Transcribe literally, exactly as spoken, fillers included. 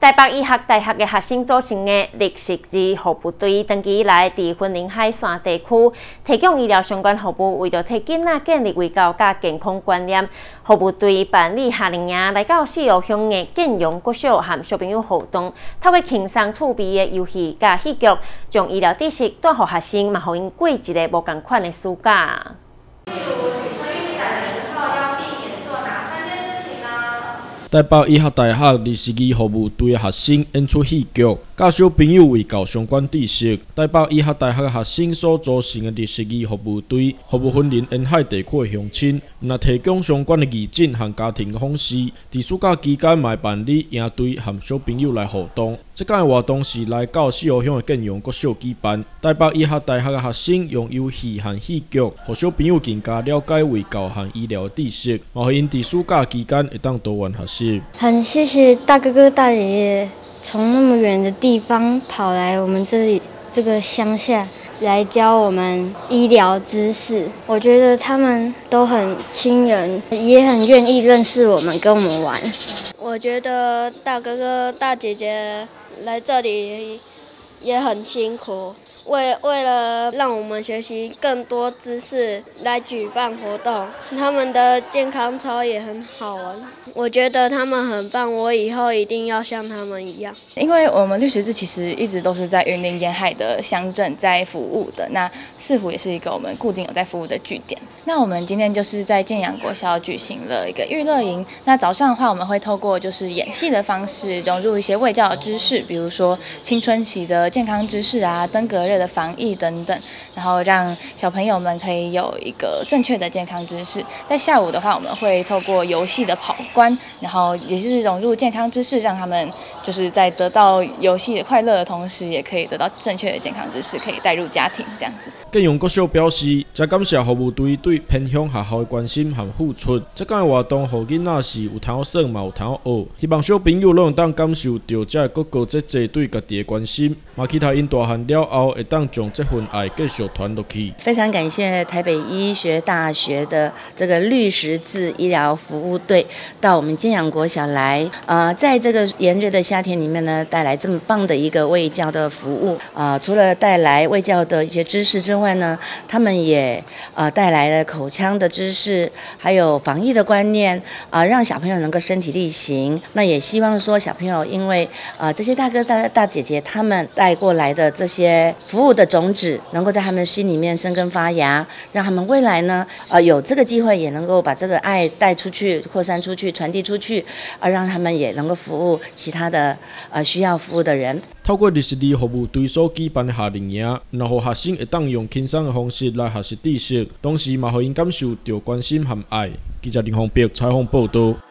台北医学大学的学生组成的绿十字服务队，长期以来伫云林海线地区提供医疗相关服务，为着提囡仔建立卫教甲健康观念，服务队办理夏令营来到四湖乡的建阳国小和小朋友互动，透过轻松趣味的游戏甲戏剧，将医疗知识带予学生，嘛，互因过一个无同款的暑假。 台北医学大学二十二服务队的学生演出戏剧，教小朋友卫教相关知识。台北医学大学的学生所组成的二十二服务队，服务云林沿海地区的乡亲，那提供相关的义诊和家庭访视。伫暑假期间，嘛办理营队和小朋友来互动。这届的活动是来到四湖乡的建阳国小举办。台北医学大学的学生用游戏和戏剧，互小朋友更加了解卫教和医疗知识，嘛互因伫暑假期间会当多元学习。 很谢谢大哥哥大姐姐从那么远的地方跑来我们这里这个乡下来教我们医疗知识，我觉得他们都很亲人，也很愿意认识我们，跟我们玩。 我觉得大哥哥大姐姐来这里也很辛苦。 为为了让我们学习更多知识来举办活动，他们的健康操也很好玩。我觉得他们很棒，我以后一定要像他们一样。 因为我们绿十字其实一直都是在云林沿海的乡镇在服务的，那四湖也是一个我们固定有在服务的据点。那我们今天就是在建阳国小举行了一个娱乐营。那早上的话，我们会透过就是演戏的方式融入一些卫教的知识，比如说青春期的健康知识啊，登革热的防疫等。 等等，然后让小朋友们可以有一个正确的健康知识。在下午的话，我们会透过游戏的跑关，然后也是融入健康知识，让他们就是在得到游戏的快乐的同时，也可以得到正确的健康知识，可以带入家庭这样子。 建阳国小表示，真感谢服务队对偏乡学校的关心和付出。这届活动，互囡仔是有通耍嘛，有通学。希望小朋友拢当感受到这各个这这对家己的关心，嘛期待因大汉了后会当将这份爱继续传落去。 非常感谢台北医学大学的这个绿十字医疗服务队到我们建阳国小来，呃，在这个炎热的夏天里面呢，带来这么棒的一个卫教的服务。呃，除了带来卫教的一些知识之外呢，他们也呃带来了口腔的知识，还有防疫的观念，啊、呃，让小朋友能够身体力行。那也希望说小朋友因为呃这些大哥大大姐姐他们带过来的这些服务的种子。 能够在他们心里面生根发芽，让他们未来呢，呃，有这个机会也能够把这个爱带出去、扩散出去、传递出去，而让他们也能够服务其他的呃需要服务的人。 透过二十二服务队所举办的夏令营，然后学生会当用轻松的方式来学习知识，同时嘛，互因感受到关心和爱。记者林宏碧采访报道。